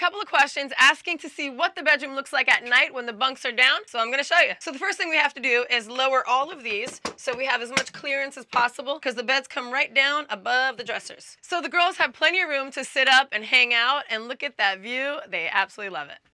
couple of questions asking to see what the bedroom looks like at night when the bunks are down, so I'm going to show you. So the first thing we have to do is lower all of these so we have as much clearance as possible because the beds come right down above the dressers. So the girls have plenty of room to sit up and hang out and look at that view. They absolutely love it.